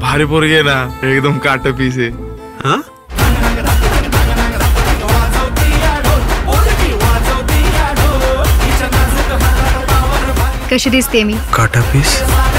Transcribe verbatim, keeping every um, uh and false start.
भारी पोरगी आहे ना, एकदम काट पीस आहे. हा कशी दिसते मी? काटा पीस.